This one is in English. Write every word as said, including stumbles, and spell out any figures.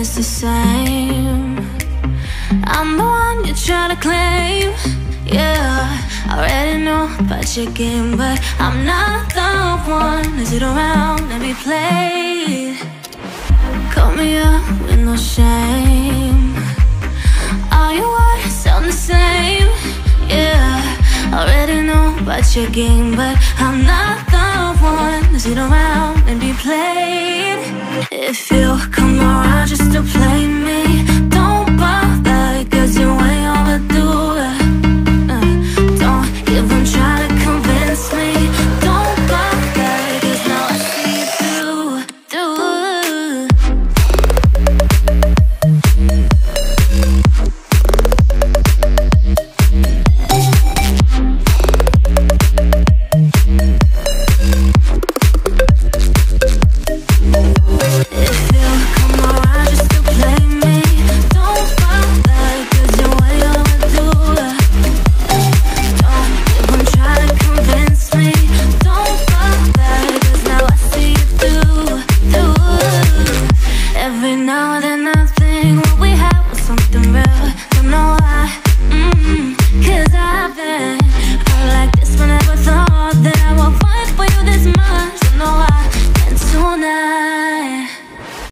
is the same. I'm the one you try to claim. Yeah, I already know about your game, but I'm not the one to sit around and be played. Call me up with no shame. All your words sound the same. Yeah, I already know about your game, but I'm not the one to sit around and be played. If you come around just to play me,